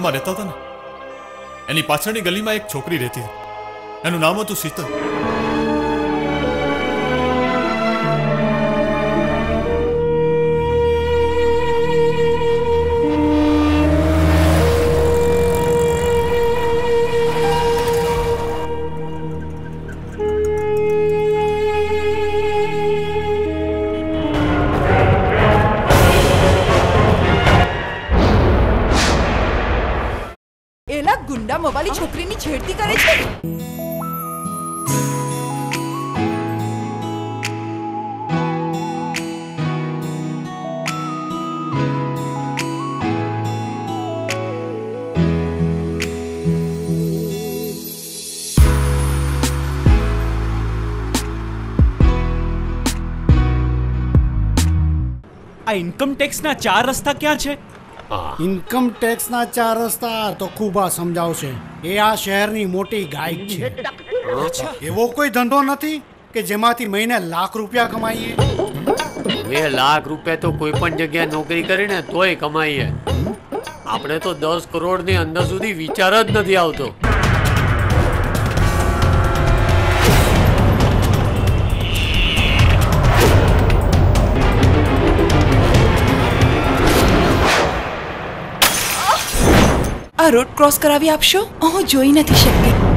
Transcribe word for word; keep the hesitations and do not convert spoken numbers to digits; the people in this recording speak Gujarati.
ગામડામાં રહેતા હતા ને, એની પાછળની ગલીમાં એક છોકરી રહેતી હતી. એનું નામ હતું શીતલ. એલા ગુંડા મોબાલી છોકરીની છેડતી કરે છે. આ ઇન્કમ ટેક્સના ચાર રસ્તા ક્યાં છે? ઇન્કમ ટેક્સના ચાર રસ્તા તો ખૂબા સમજાવશે. એ આ શહેરની મોટી ગાઈડ છે. એવો કોઈ ધંધો નથી કે જેમાંથી મહિને લાખ રૂપિયા કમાઈએ. બે લાખ રૂપિયા તો કોઈ પણ જગ્યાએ નોકરી કરીને તોય કમાઈએ. આપણે તો દસ કરોડ ની અંદર સુધી વિચાર જ નથી આવતો. આ રોડ ક્રોસ કરાવી આપશો? હું જોઈ નથી શકતી.